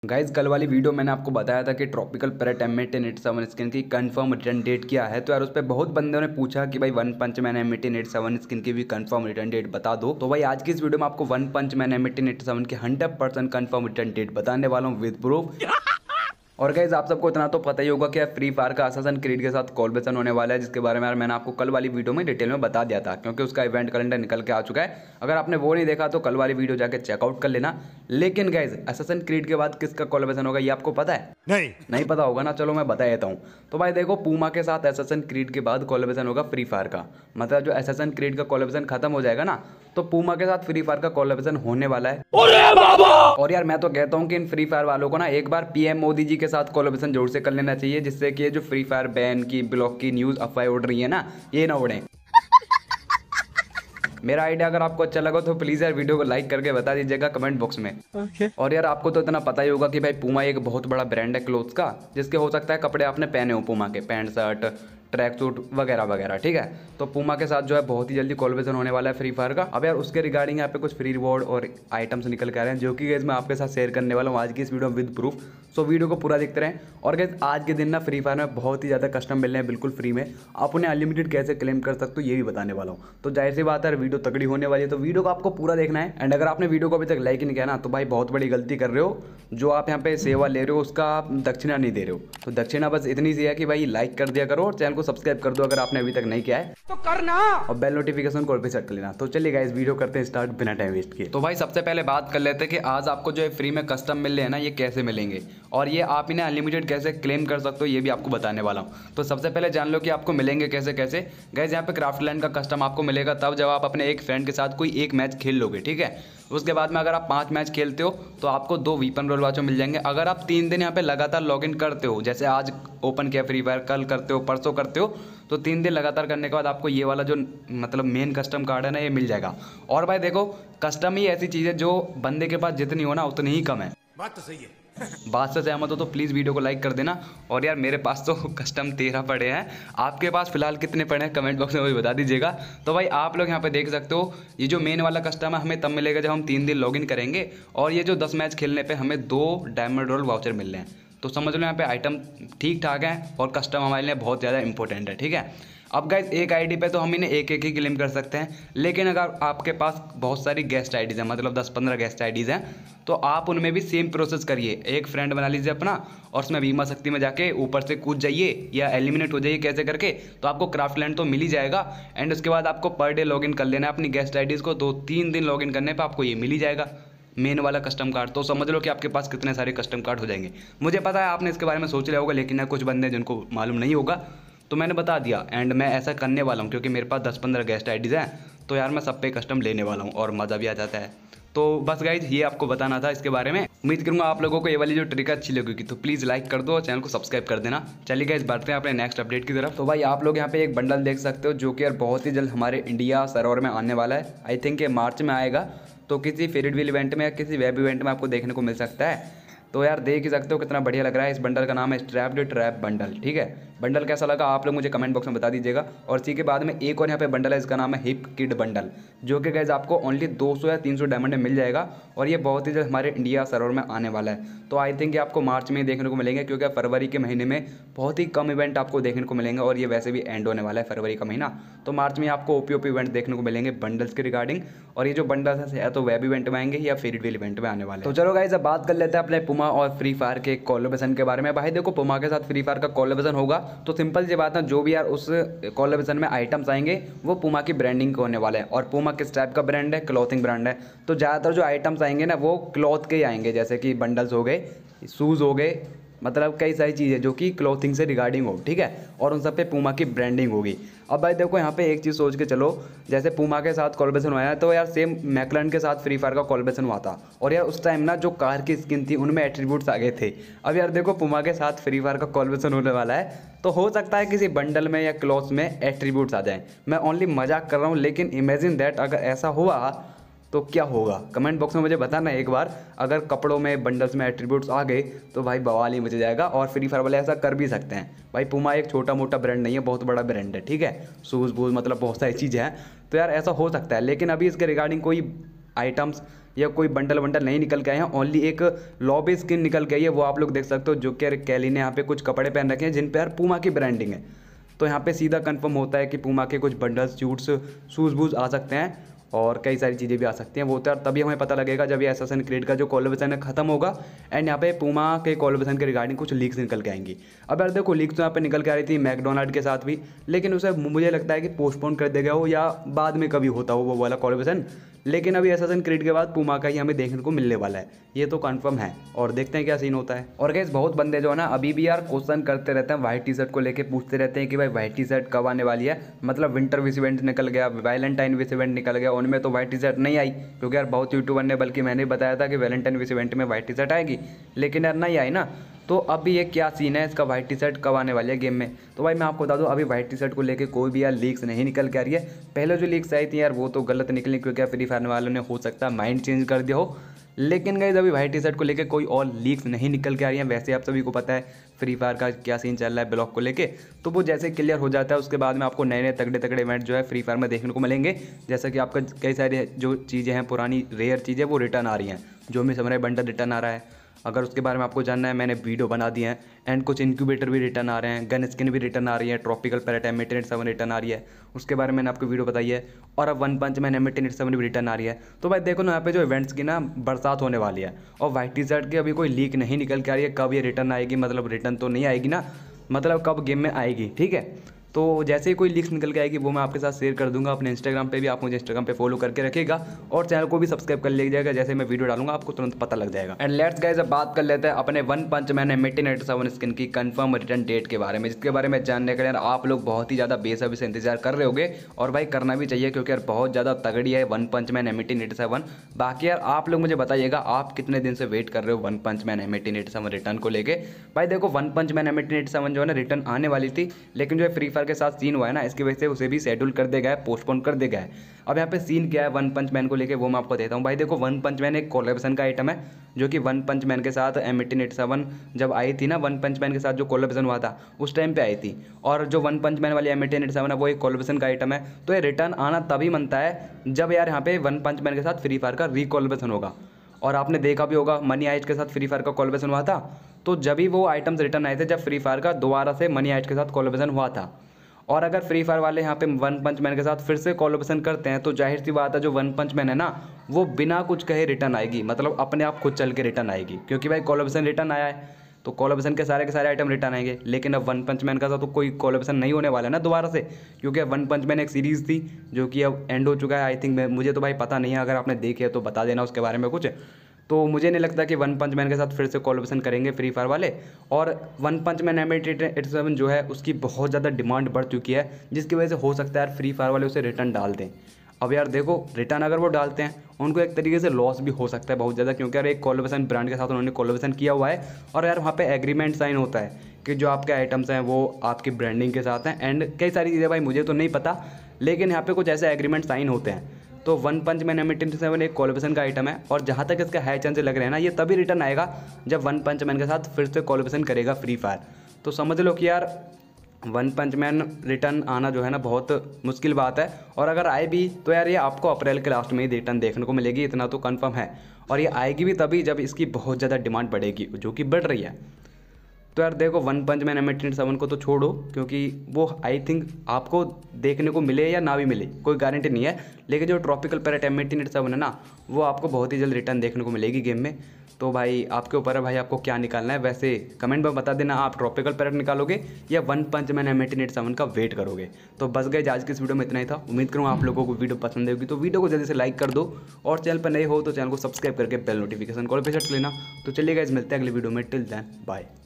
Guys कल वाली video मैंने आपको बताया था कि ट्रॉपिकल पैरेट M1887 स्किन की कंफर्म रिटर्न डेट क्या है। तो यार उस पर बहुत बंदों ने पूछा कि भाई one Punch man M1887 skin की भी कंफर्म रिटर्न डेट बता दो। तो भाई आज की इस वीडियो में आपको वन पंच मैन M1887 की 100% कंफर्म रिटर्न डेट बताने वाला हूँ विद प्रूफ। और गाइज आप सबको इतना तो पता ही होगा कि फ्री फायर का असासिन क्रीड के साथ कोलैबोरेशन होने वाला है, जिसके बारे में यार मैंने आपको कल वाली वीडियो में डिटेल में बता दिया था, क्योंकि उसका इवेंट कैलेंडर निकल के आ चुका है। अगर आपने वो नहीं देखा तो कल वाली वीडियो जाके चेकआउट कर लेना। लेकिन गाइज असासिन क्रीड के बाद किसका कोलैबोरेशन होगा ये आपको पता है? नहीं पता होगा ना, चलो मैं बता देता हूँ। तो भाई देखो, पूमा के साथ असासिन क्रीड के बाद कोलैबोरेशन होगा फ्री फायर का। मतलब जो असासिन क्रीड का कोलैबोरेशन खत्म हो जाएगा ना, तो पूमा के साथ फ्री फायर का कोलैबोरेशन होने वाला है। और यार मैं तो कहता हूँ कि इन फ्री फायर वालों को ना एक बार पीएम मोदी जी के साथ कोलैबोरेशन जरूर से कर लेना चाहिए, जिससे कि ये जो फ्री फायर बैन की ब्लॉक की न्यूज़ अफवाह उड़ रही है ना, ये ना उड़े। मेरा आइडिया अगर आपको अच्छा लगा तो प्लीज़ यार वीडियो को लाइक करके बता दीजिएगा कमेंट बॉक्स में। और यार आपको तो इतना पता ही होगा कि भाई पूमा एक बहुत बड़ा ब्रांड है क्लोथ्स का, जिसके हो सकता है कपड़े आपने पहने हो पूमा के, पैंट शर्ट ट्रैक सूट वगैरह वगैरह, ठीक है। तो पूमा के साथ जो है बहुत ही जल्दी कोलैबोरेशन होने वाला है फ्री फायर का। अब यार उसके रिगार्डिंग यहाँ पे कुछ फ्री रिवॉर्ड और आइटम्स निकल के आ रहे हैं, जो कि गाइस मैं आपके साथ शेयर करने वाला हूँ आज की इस वीडियो में विद प्रूफ। सो वीडियो को पूरा देखते रहें। और गाइस आज के दिन ना फ्री फायर में बहुत ही ज़्यादा कस्टम मिल रहे हैं बिल्कुल फ्री में। आप उन्हें अनलिमिटेड कैसे क्लेम कर सकते हो ये भी बताने वाला हूँ। तो जाहिर सी बात है वीडियो तगड़ी होने वाली है, तो वीडियो को आपको पूरा देखना है। एंड अगर आपने वीडियो को अभी तक लाइक नहीं किया ना, तो भाई बहुत बड़ी गलती कर रहे हो। जो आप यहाँ पे सेवा ले रहे हो उसका आप दक्षिणा नहीं दे रहे हो। तो दक्षिणा बस इतनी सी है कि भाई लाइक कर दिया करो और चैनल को सब्सक्राइब कर दो अगर आपने अभी तक नहीं किया है तो करना, और बेल नोटिफिकेशन को भी सेट कर लेना। तो चलिए गाइस वीडियो करते हैं स्टार्ट बिना टाइम वेस्ट किए। तो भाई सबसे पहले बात कर लेते हैं कि आज आपको जो है फ्री में कस्टम मिल रहे हैं ना, ये कैसे मिलेंगे और ये आप इन्हें अनलिमिटेड कैसे क्लेम कर सकते हो ये भी आपको बताने वाला हूँ। तो सबसे पहले जान लो कि आपको मिलेंगे कैसे कैसे। गाइस यहाँ पे क्राफ्टलैंड का कस्टम आपको मिलेगा तब जब आप अपने एक फ्रेंड के साथ कोई एक मैच खेल लोगे, ठीक है। उसके बाद में अगर आप 5 मैच खेलते हो तो आपको 2 वीपन रोल वाचो मिल जाएंगे। अगर आप 3 दिन यहाँ पे लगातार लॉगिन करते हो, जैसे आज ओपन किया फ्री फायर, कल करते हो, परसों करते हो, तो 3 दिन लगातार करने के बाद आपको ये वाला जो मतलब मेन कस्टम कार्ड है ना, ये मिल जाएगा। और भाई देखो, कस्टम ही ऐसी चीज़ है जो बंदे के पास जितनी हो ना उतनी ही कम है। बात तो सही है। बात से सहमत हो तो प्लीज़ वीडियो को लाइक कर देना। और यार मेरे पास तो कस्टम 13 पड़े हैं, आपके पास फिलहाल कितने पड़े हैं कमेंट बॉक्स में वही बता दीजिएगा। तो भाई आप लोग यहाँ पे देख सकते हो, ये जो मेन वाला कस्टम है हमें तब मिलेगा जब हम 3 दिन लॉगिन करेंगे, और ये जो 10 मैच खेलने पे हमें 2 डायमंड रोल वाउचर मिल रहे हैं। तो समझ लो यहाँ पे आइटम ठीक ठाक है और कस्टम हमारे लिए बहुत ज़्यादा इंपॉर्टेंट है, ठीक है। अब गाइस एक आईडी पे तो हम इन्हें एक एक ही क्लेम कर सकते हैं, लेकिन अगर आपके पास बहुत सारी गेस्ट आईडीज़ हैं, मतलब 10-15 गेस्ट आईडीज़ हैं, तो आप उनमें भी सेम प्रोसेस करिए। एक फ्रेंड बना लीजिए अपना और उसमें बीमा शक्ति में जाके ऊपर से कूद जाइए या एलिमिनेट हो जाइए कैसे करके, तो आपको क्राफ्टलैंड तो मिल ही जाएगा। एंड उसके बाद आपको पर डे लॉगिन कर लेना है अपनी गेस्ट आईडीज़ को, 2-3 दिन लॉगिन करने पर आपको ये मिल ही जाएगा मेन वाला कस्टम कार्ड। तो समझ लो कि आपके पास कितने सारे कस्टम कार्ड हो जाएंगे। मुझे पता है आपने इसके बारे में सोच लिया होगा, लेकिन कुछ बंदे जिनको मालूम नहीं होगा, तो मैंने बता दिया। एंड मैं ऐसा करने वाला हूँ क्योंकि मेरे पास 10-15 गेस्ट आईडीज़ हैं, तो यार मैं सब पे कस्टम लेने वाला हूँ और मज़ा भी आ जाता है। तो बस गाइज ये आपको बताना था इसके बारे में। उम्मीद करूँगा आप लोगों को ये वाली जो ट्रिक अच्छी लगेगी, तो प्लीज़ लाइक कर दो और चैनल को सब्सक्राइब कर देना। चलिए गाइज बढ़ते हैं अपने नेक्स्ट अपडेट की तरफ। तो भाई आप लोग यहाँ पे एक बंडल देख सकते हो जो कि यार बहुत ही जल्द हमारे इंडिया सर्वर में आने वाला है। आई थिंक ये मार्च में आएगा, तो किसी फेयरवेल इवेंट में या किसी वेब इवेंट में आपको देखने को मिल सकता है। तो यार देख ही सकते हो कितना बढ़िया लग रहा है। इस बंडल का नाम है स्ट्रैप्ड ट्रैप बंडल, ठीक है। बंडल कैसा लगा आप लोग मुझे कमेंट बॉक्स में बता दीजिएगा। और इसी के बाद में एक और यहाँ पे बंडल है, इसका नाम है हिप किड बंडल, जो कि गाइस आपको ओनली 200 या 300 डायमंड में मिल जाएगा, और ये बहुत ही जल्द हमारे इंडिया सर्वर में आने वाला है। तो आई थिंक ये आपको मार्च में देखने को मिलेंगे, क्योंकि फरवरी के महीने में बहुत ही कम इवेंट आपको देखने को मिलेंगे, और ये वैसे भी एंड होने वाला है फरवरी का महीना। तो मार्च में आपको ओपी इवेंट देखने को मिलेंगे बंडल्स के रिगार्डिंग। और ये जो बंडल्स है तो वेब इवेंट में आएंगे या फेयरवेल इवेंट में आने वाले। तो चलो गाइस अब बात कर लेते हैं अपने पुमा और फ्री फायर के कोलैबोरेशन के बारे में। भाई देखो, पुमा के साथ फ्री फायर का कोलैबोरेशन होगा तो सिंपल सी बात है, जो भी यार उस कोलैबोरेशन में आइटम्स आएंगे वो पुमा की ब्रांडिंग के होने वाले हैं। और पुमा किस टाइप का ब्रांड है? क्लॉथिंग ब्रांड है। तो ज़्यादातर जो आइटम्स आएंगे ना वो क्लॉथ के ही आएंगे, जैसे कि बंडल्स हो गए, शूज़ हो गए, मतलब कई सारी चीज़ें जो कि क्लॉथिंग से रिगार्डिंग हो, ठीक है। और उन सब पे पूमा की ब्रांडिंग होगी। अब भाई देखो यहाँ पे एक चीज़ सोच के चलो, जैसे पूमा के साथ कोलैबोरेशन हुआ है तो यार सेम मैकलैंड के साथ फ्री फायर का कोलैबोरेशन हुआ था, और यार उस टाइम ना जो कार की स्किन थी उनमें एट्रीब्यूट्स आ गए थे। अब यार देखो पूमा के साथ फ्री फायर का कोलैबोरेशन होने वाला है, तो हो सकता है किसी बंडल में या क्लॉथ्स में एट्रीब्यूट्स आ जाएँ। मैं ओनली मजाक कर रहा हूँ, लेकिन इमेजिन दैट अगर ऐसा हुआ तो क्या होगा कमेंट बॉक्स में मुझे बताना एक बार। अगर कपड़ों में बंडल्स में एट्रीब्यूट्स आ गए तो भाई बवाल ही मच जाएगा। और फ्री फायर वाले ऐसा कर भी सकते हैं। भाई पूमा एक छोटा मोटा ब्रांड नहीं है, बहुत बड़ा ब्रांड है, ठीक है। शूज़ बूज मतलब बहुत सारी चीज़ें हैं, तो यार ऐसा हो सकता है। लेकिन अभी इसके रिगार्डिंग कोई आइटम्स या कोई बंडल वंडल नहीं निकल के आए हैं, ओनली एक लॉबी स्किन निकल के आई है, वो आप लोग देख सकते हो, जो कि कैली ने यहाँ पे कुछ कपड़े पहन रखे हैं जिन पे यार पूमा की ब्रांडिंग है। तो यहाँ पे सीधा कंफर्म होता है कि पूमा के कुछ बंडल्स, शूट्स, शूज़ वूज आ सकते हैं और कई सारी चीज़ें भी आ सकती हैं। वो तो यार तभी हमें पता लगेगा जब ये असैसिन क्रीड का जो कोलैबोरेशन है खत्म होगा एंड यहाँ पे पूमा के कोलैबोरेशन के रिगार्डिंग कुछ लीक्स निकल के आएंगी। अब यार देखो लीक्स तो यहाँ पे निकल के आ रही थी मैकडोनाल्ड के साथ भी, लेकिन उसे मुझे लगता है कि पोस्टपोन कर देगा हो या बाद में कभी होता हो वो वाला कोलैबोरेशन। लेकिन अभी असैसिन क्रीड के बाद पूमा का ही हमें देखने को मिलने वाला है, ये तो कंफर्म है और देखते हैं क्या सीन होता है। और गाइस बहुत बंदे जो है ना अभी भी यार क्वेश्चन करते रहते हैं, व्हाइट टी शर्ट को लेके पूछते रहते हैं कि भाई व्हाइट टी शर्ट कब आने वाली है। मतलब विंटर विश इवेंट निकल गया, वैलेंटाइन विश इवेंट निकल गया, उनमें तो व्हाइट टी शर्ट नहीं आई, क्योंकि यार बहुत यूट्यूबर ने, बल्कि मैंने बताया था कि वैलेंटाइन विश इवेंट में व्हाइट टी शर्ट आएगी, लेकिन यार नहीं आई ना। तो अभी ये क्या सीन है इसका, व्हाइट टी शर्ट कब आने वाली है गेम में। तो भाई मैं आपको बता दूं अभी व्हाइट टी शर्ट को लेके कोई भी यार लीक्स नहीं निकल के आ रही है। पहले जो लीक्स आई थी यार वो तो गलत निकली, क्योंकि फ्री फायर वालों ने हो सकता है माइंड चेंज कर दिया हो। लेकिन गाइस अभी व्हाइट टी शर्ट को लेके कोई और लीक्स नहीं निकल के आ रही है। वैसे आप सभी को पता है फ्री फायर का क्या सीन चल रहा है ब्लॉक को लेके, तो वो जैसे क्लियर हो जाता है उसके बाद में आपको नए नए तगड़े तगड़े इवेंट जो है फ्री फायर में देखने को मिलेंगे। जैसा कि आपका कई सारी जो चीज़ें हैं, पुरानी रेयर चीज़ें वो रिटर्न आ रही हैं, जो भी समझ बंडल रिटर्न आ रहा है। अगर उसके बारे में आपको जानना है मैंने वीडियो बना दिए हैं। एंड कुछ इंक्यूबेटर भी रिटर्न आ रहे हैं, गन स्किन भी रिटर्न आ रही है, ट्रॉपिकल पैरेट M887 रिटर्न आ रही है, उसके बारे में मैंने आपको वीडियो बताई है। और अब वन पंच मैन M887 भी रिटर्न आ रही है। तो भाई देखो ना यहाँ पे जो इवेंट्स की ना बरसात होने वाली है, और व्हाइट टी शर्ट की अभी कोई लीक नहीं निकल के आ रही है। कब ये रिटर्न आएगी, मतलब रिटर्न तो नहीं आएगी ना, मतलब कब गेम में आएगी, ठीक है। तो जैसे ही कोई लीक्स निकल के आएगी वो मैं आपके साथ शेयर कर दूंगा अपने इंस्टाग्राम पे भी। आप मुझे इंस्टाग्राम पे फॉलो करके रखिएगा और चैनल को भी सब्सक्राइब कर लीजिएगा, जैसे मैं वीडियो डालूंगा आपको तुरंत पता लग जाएगा। एंड लेट्स गाइस अब बात कर लेते हैं अपने One Punch Man M887 skin की कंफर्म रिटर्न डेट के बारे में, जिसके बारे में जानने के लिए आप लोग बहुत ही ज़्यादा बेसब्री से इंतजार कर रहे होगे, और भाई करना भी चाहिए क्योंकि यार बहुत ज़्यादा तगड़ी है वन पंच मैन M887। बाकी यार आप लोग मुझे बताइएगा आप कितने दिन से वेट कर रहे हो one Punch Man M887 return को लेके। भाई देखो वन पंच मैन M887 जो है ना रिटर्न आने वाली थी, लेकिन जो फ्री फायर के साथ सीन हुआ है ना इसकी वजह से उसे भी शेड्यूल कर दिया गया है, पोस्टपोन कर दिया गया है। अब यहाँ पे सीन क्या है वन पंच मैन को लेके वो मैं आपको देता हूँ। भाई देखो वन पंच मैन एक कोलैबोरेशन का आइटम है, जो कि वन पंच मैन के साथ M887 जब आई थी ना, वन पंच मैन के साथ जो कोलैबोरेशन हुआ था उस टाइम पे आई थी। और जो वन पंच मैन वाली M887 है वो एक कोलैबोरेशन का आइटम है। तो ये रिटर्न आना तभी बनता है जब यार यहाँ पे वन पंच मैन के साथ फ्री फायर का रीकोलैबोरेशन होगा। और आपने देखा भी होगा मनी आइट के साथ फ्री फायर का कोलैबोरेशन हुआ था, तो जब भी वो आइटम्स रिटर्न आए थे जब फ्री फायर का दोबारा से मनी आइट के साथ कोलैबोरेशन हुआ था। और अगर फ्री फायर वाले यहाँ पे वन पंच मैन के साथ फिर से कोलैबोरेशन करते हैं तो जाहिर सी बात है जो वन पंच मैन है ना वो बिना कुछ कहे रिटर्न आएगी, मतलब अपने आप खुद चल के रिटर्न आएगी, क्योंकि भाई कोलैबोरेशन रिटर्न आया है तो कोलैबोरेशन के सारे आइटम रिटर्न आएंगे। लेकिन अब वन पंच मैन का साथ तो कोई कोलैबोरेशन नहीं होने वाला है ना दोबारा से, क्योंकि वन पंच मैन एक सीरीज़ थी जो कि अब एंड हो चुका है आई थिंक। मुझे तो भाई पता नहीं है, अगर आपने देखी है तो बता देना उसके बारे में कुछ। तो मुझे नहीं लगता कि वन पंच मैन के साथ फिर से कोलैबोरेशन करेंगे फ्री फायर वाले। और वन पंच मैन M887 जो है उसकी बहुत ज़्यादा डिमांड बढ़ चुकी है, जिसकी वजह से हो सकता है यार फ्री फायर वाले उसे रिटर्न डाल दें। अब यार देखो रिटर्न अगर वो डालते हैं उनको एक तरीके से लॉस भी हो सकता है बहुत ज़्यादा, क्योंकि यार एक कोलैबोरेशन ब्रांड के साथ उन्होंने कोलैबोरेशन किया हुआ है और यार वहाँ पे एग्रीमेंट साइन होता है कि जो आपके आइटम्स हैं वो आपकी ब्रांडिंग के साथ हैं। एंड कई सारी चीज़ें भाई मुझे तो नहीं पता, लेकिन यहाँ पे कुछ ऐसे एग्रीमेंट साइन होते हैं। तो वन पंच मैन M887 एक कोलैबोरेशन का आइटम है, और जहाँ तक इसका हाई चांसेस लग रहे हैं ना ये तभी रिटर्न आएगा जब वन पंच मैन के साथ फिर से कोलैबोरेशन करेगा फ्री फायर। तो समझ लो कि यार वन पंच मैन रिटर्न आना जो है ना बहुत मुश्किल बात है, और अगर आए भी तो यार ये आपको अप्रैल के लास्ट में ही रिटर्न देखने को मिलेगी, इतना तो कंफर्म है। और ये आएगी भी तभी जब इसकी बहुत ज़्यादा डिमांड बढ़ेगी, जो कि बढ़ रही है। तो यार देखो वन पंच मैन M887 को तो छोड़ो, क्योंकि वो आई थिंक आपको देखने को मिले या ना भी मिले कोई गारंटी नहीं है, लेकिन जो ट्रॉपिकल पैरेट M887 है ना वो आपको बहुत ही जल्द रिटर्न देखने को मिलेगी गेम में। तो भाई आपके ऊपर है भाई आपको क्या निकालना है। वैसे कमेंट में बता देना आप ट्रॉपिकल पैरेट निकालोगे या वन पंच मैन M887 का वेट करोगे। तो बस गए आज की इस वीडियो में इतना ही था। उम्मीद करूँगा आप लोगों को वीडियो पसंद होगी, तो वीडियो को जल्दी से लाइक कर दो, और चैनल पर नए हो तो चैनल को सब्सक्राइब करके बेल नोटिफिकेशन कॉल पे सेट कर लेना। तो चलिए गाइस मिलते हैं अगली वीडियो में, टिल देन बाय।